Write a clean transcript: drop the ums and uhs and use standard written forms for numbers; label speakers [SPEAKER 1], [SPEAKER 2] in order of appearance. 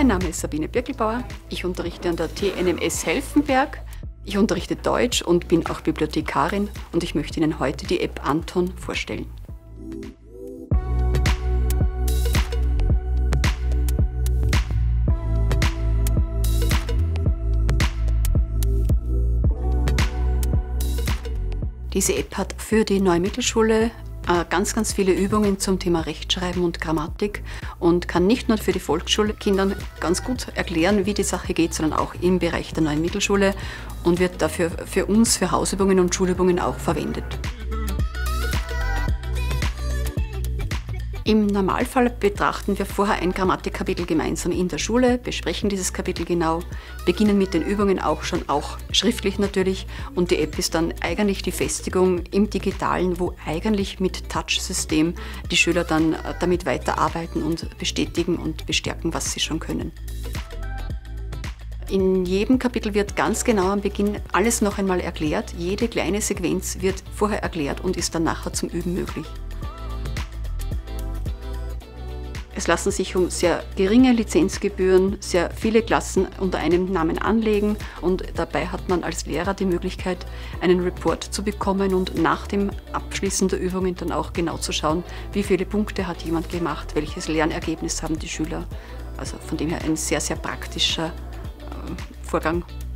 [SPEAKER 1] Name ist Sabine Birkelbauer. Ich unterrichte an der TNMS Helfenberg. Ich unterrichte Deutsch und bin auch Bibliothekarin und ich möchte Ihnen heute die App Anton vorstellen. Diese App hat für die Neue Mittelschule ganz viele Übungen zum Thema Rechtschreiben und Grammatik und kann nicht nur für die Volksschulkindern ganz gut erklären, wie die Sache geht, sondern auch im Bereich der Neuen Mittelschule und wird dafür für uns, für Hausübungen und Schulübungen auch verwendet. Im Normalfall betrachten wir vorher ein Grammatikkapitel gemeinsam in der Schule, besprechen dieses Kapitel genau, beginnen mit den Übungen auch schriftlich natürlich und die App ist dann eigentlich die Festigung im Digitalen, wo eigentlich mit Touch-System die Schüler dann damit weiterarbeiten und bestätigen und bestärken, was sie schon können. In jedem Kapitel wird ganz genau am Beginn alles noch einmal erklärt, jede kleine Sequenz wird vorher erklärt und ist dann nachher zum Üben möglich. Es lassen sich um sehr geringe Lizenzgebühren sehr viele Klassen unter einem Namen anlegen und dabei hat man als Lehrer die Möglichkeit, einen Report zu bekommen und nach dem Abschließen der Übungen dann auch genau zu schauen, wie viele Punkte hat jemand gemacht, welches Lernergebnis haben die Schüler. Also von dem her ein sehr, sehr praktischer Vorgang.